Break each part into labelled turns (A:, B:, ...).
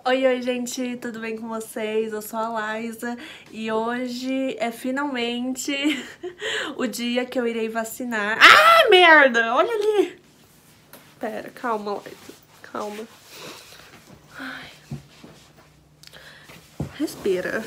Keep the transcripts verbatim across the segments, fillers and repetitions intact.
A: Oi, oi, gente, tudo bem com vocês? Eu sou a Laísa e hoje é finalmente o dia que eu irei vacinar. Ah, merda! Olha ali! Pera, calma, Laísa, calma. Ai. Respira.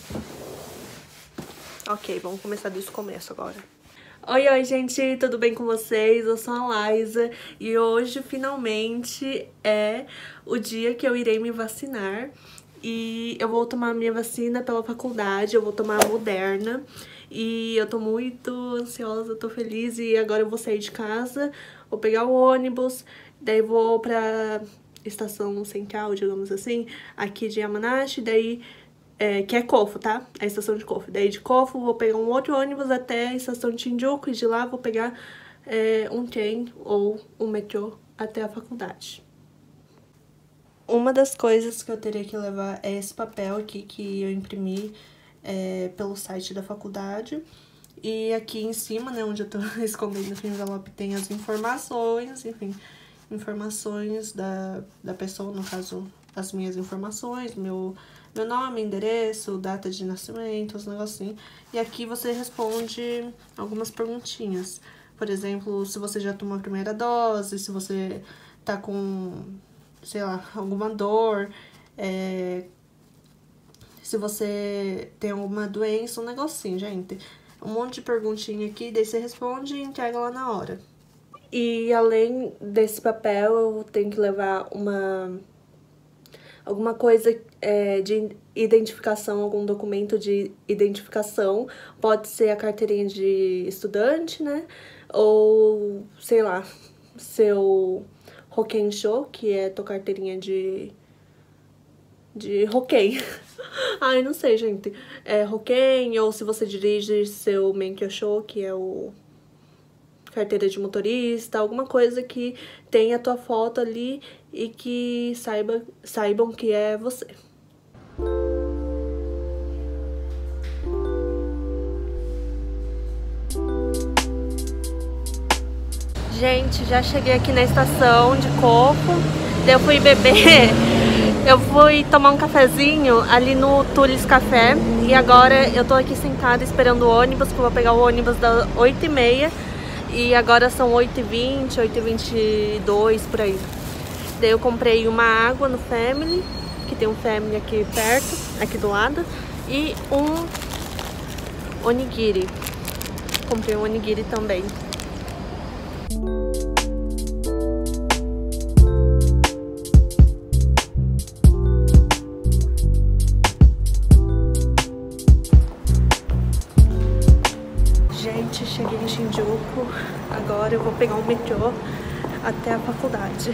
A: Ok, vamos começar desse começo agora. Oi, oi, gente, tudo bem com vocês? Eu sou a Laísa e hoje finalmente é o dia que eu irei me vacinar. E eu vou tomar minha vacina pela faculdade, eu vou tomar a Moderna. E eu tô muito ansiosa, tô feliz e agora eu vou sair de casa, vou pegar o ônibus, daí vou pra estação central, digamos assim, aqui de Yamanashi, daí... É, que é Kofo, tá? A estação de Kofo. Daí de Kofo vou pegar um outro ônibus até a estação de Shinjuku e de lá vou pegar é, um trem ou um metrô até a faculdade. Uma das coisas que eu teria que levar é esse papel aqui que eu imprimi é, pelo site da faculdade. E aqui em cima, né, onde eu tô escondendo esse envelope, tem as informações, enfim, informações da, da pessoa, no caso, as minhas informações, meu... meu nome, endereço, data de nascimento, os negocinhos. E aqui você responde algumas perguntinhas. Por exemplo, se você já tomou a primeira dose, se você tá com, sei lá, alguma dor, é, se você tem alguma doença, um negocinho, gente. Um monte de perguntinha aqui, daí você responde e entrega lá na hora. E além desse papel, eu tenho que levar uma... alguma coisa é, de identificação, algum documento de identificação. Pode ser a carteirinha de estudante, né? Ou, sei lá, seu Hokensho, que é tua carteirinha de... de Hoken. Ai, não sei, gente. É Hoken, ou se você dirige seu Menkyoshou, que é o... carteira de motorista, alguma coisa que tenha a tua foto ali e que saiba, saibam que é você. Gente, já cheguei aqui na estação de Kofo, daí eu fui beber, eu fui tomar um cafezinho ali no Tulis Café e agora eu tô aqui sentada esperando o ônibus, que eu vou pegar o ônibus das oito e meia. E agora são oito e vinte, oito e vinte e dois, por aí. Daí eu comprei uma água no Family, que tem um Family aqui perto, aqui do lado. E um onigiri. Comprei um onigiri também. Gente, cheguei em Shinjuku, agora eu vou pegar um metrô até a faculdade.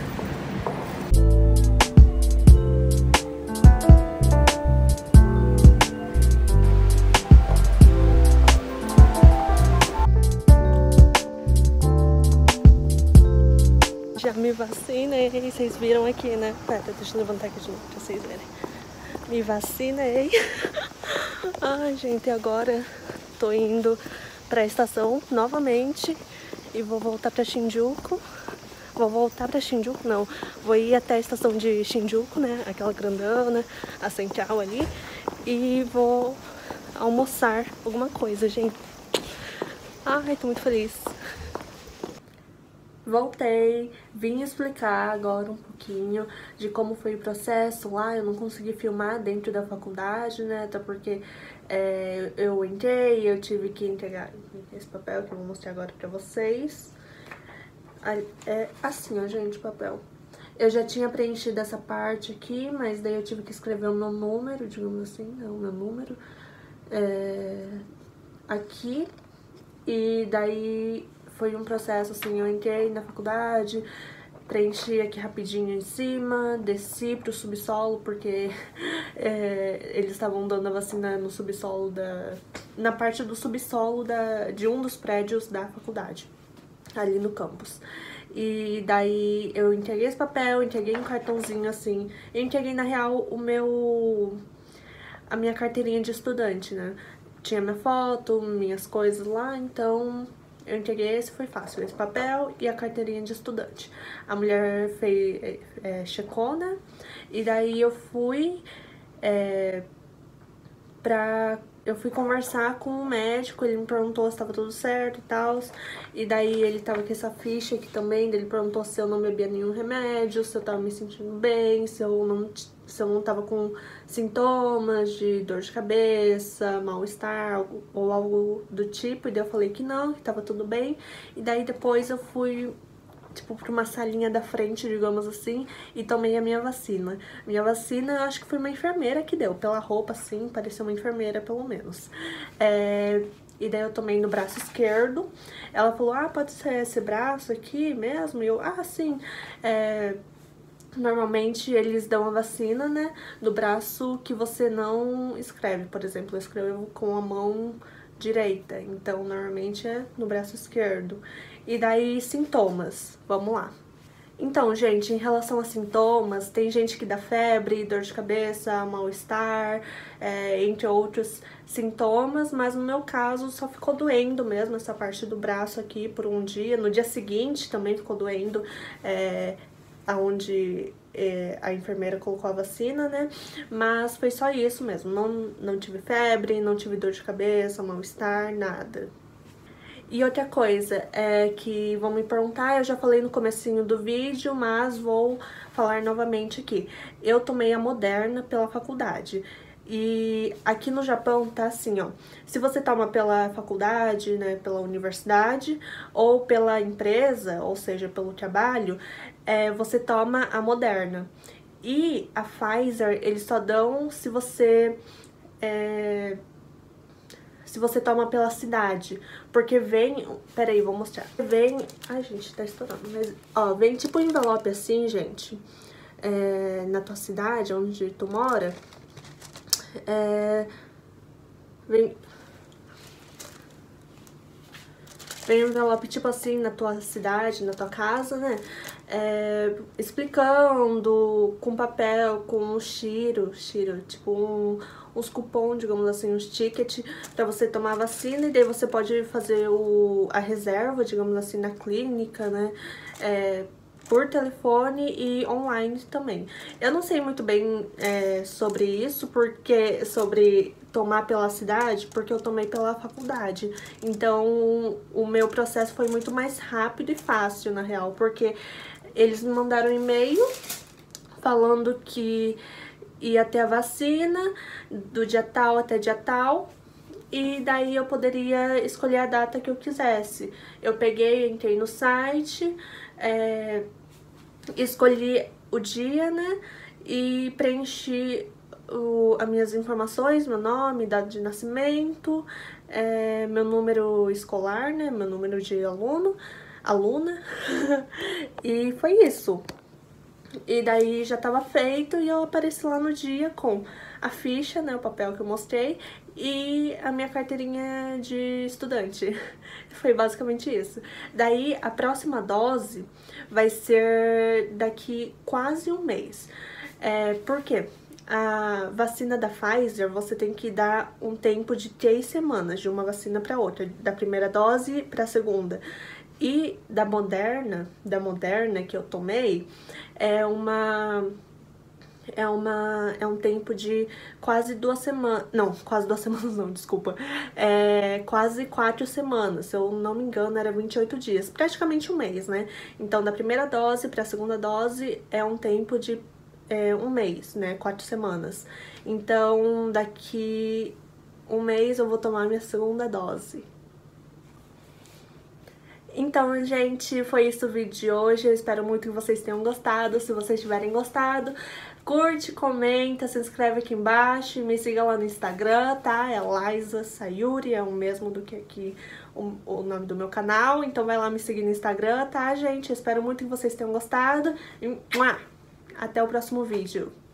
A: Já me vacinei, vocês viram aqui, né? Pera, deixa eu levantar aqui de novo pra vocês verem. Me vacinei. Ai, gente, agora tô indo pra estação novamente e vou voltar pra Shinjuku. Vou voltar pra Shinjuku, não. Vou ir até a estação de Shinjuku, né? Aquela grandona, a central ali. E vou almoçar alguma coisa, gente. Ai, tô muito feliz. Voltei, vim explicar agora um pouquinho de como foi o processo lá. Eu não consegui filmar dentro da faculdade, né? Até porque é, eu entrei, eu tive que entregar esse papel que eu vou mostrar agora pra vocês. É assim, ó, gente, o papel. Eu já tinha preenchido essa parte aqui, mas daí eu tive que escrever o meu número, digamos assim, né? O meu número é, aqui. E daí foi um processo assim, eu entrei na faculdade, preenchi aqui rapidinho em cima, desci pro subsolo, porque é, eles estavam dando a vacina no subsolo da... na parte do subsolo da, de um dos prédios da faculdade, ali no campus. E daí eu entreguei esse papel, entreguei um cartãozinho assim, eu entreguei na real o meu... a minha carteirinha de estudante, né? Tinha minha foto, minhas coisas lá, então eu entreguei esse, foi fácil, esse papel e a carteirinha de estudante. A mulher fez, é, checou, né? E daí eu fui é, pra... Eu fui conversar com o médico, ele me perguntou se tava tudo certo e tal. E daí ele tava com essa ficha aqui também, ele perguntou se eu não bebia nenhum remédio, se eu tava me sentindo bem, se eu não, se eu não tava com sintomas de dor de cabeça, mal-estar ou algo do tipo. E daí eu falei que não, que tava tudo bem. E daí depois eu fui... tipo, pra uma salinha da frente, digamos assim, e tomei a minha vacina. Minha vacina, eu acho que foi uma enfermeira que deu, pela roupa, assim, parecia uma enfermeira, pelo menos. É... E daí eu tomei no braço esquerdo. Ela falou, ah, pode ser esse braço aqui mesmo? E eu, ah, sim. É... Normalmente eles dão a vacina, né, do braço que você não escreve. Por exemplo, eu escrevo com a mão direita, então normalmente é no braço esquerdo. E daí, sintomas, vamos lá. Então, gente, em relação a sintomas, tem gente que dá febre, dor de cabeça, mal-estar, é, entre outros sintomas, mas no meu caso só ficou doendo mesmo essa parte do braço aqui por um dia. No dia seguinte também ficou doendo, é, aonde é, a enfermeira colocou a vacina, né? Mas foi só isso mesmo, não, não tive febre, não tive dor de cabeça, mal-estar, nada. E outra coisa é que vão me perguntar, eu já falei no comecinho do vídeo, mas vou falar novamente aqui. Eu tomei a Moderna pela faculdade. E aqui no Japão tá assim, ó, se você toma pela faculdade, né, pela universidade, ou pela empresa, ou seja, pelo trabalho, é, você toma a Moderna. E a Pfizer, eles só dão se você... É, se você toma pela cidade, porque vem... Peraí, vou mostrar. Vem... Ai, gente, tá estourando. Mas, ó, vem tipo um envelope assim, gente, é, na tua cidade, onde tu mora. É, vem... Vem um envelope tipo assim na tua cidade, na tua casa, né? É, explicando, com papel, com um shiro, shiro, tipo um... uns cupons, digamos assim, uns tickets pra você tomar a vacina, e daí você pode fazer o, a reserva, digamos assim, na clínica, né, é, por telefone e online também. Eu não sei muito bem é, sobre isso, porque sobre tomar pela cidade, porque eu tomei pela faculdade. Então, o meu processo foi muito mais rápido e fácil, na real, porque eles me mandaram um e-mail falando que ia ter a vacina do dia tal até dia tal, e daí eu poderia escolher a data que eu quisesse. Eu peguei, entrei no site, é, escolhi o dia, né, e preenchi o, as minhas informações, meu nome, data de nascimento, é, meu número escolar, né, meu número de aluno, aluna, e foi isso. E daí já tava feito e eu apareci lá no dia com a ficha, né, o papel que eu mostrei, e a minha carteirinha de estudante. Foi basicamente isso. Daí a próxima dose vai ser daqui quase um mês. É, por quê? A vacina da Pfizer, você tem que dar um tempo de três semanas de uma vacina para outra, da primeira dose para a segunda. E da Moderna, da Moderna que eu tomei, é uma é uma é um tempo de quase duas semanas, não, quase duas semanas não, desculpa. É quase quatro semanas, se eu não me engano, era vinte e oito dias, praticamente um mês, né? Então, da primeira dose para a segunda dose é um tempo de é, um mês, né? Quatro semanas. Então, daqui um mês eu vou tomar minha segunda dose. Então, gente, foi isso o vídeo de hoje. Eu espero muito que vocês tenham gostado. Se vocês tiverem gostado, curte, comenta, se inscreve aqui embaixo, me siga lá no Instagram, tá? É Liza Sayuri, é o mesmo do que aqui o, o nome do meu canal. Então vai lá me seguir no Instagram, tá, gente? Eu espero muito que vocês tenham gostado. E até o próximo vídeo.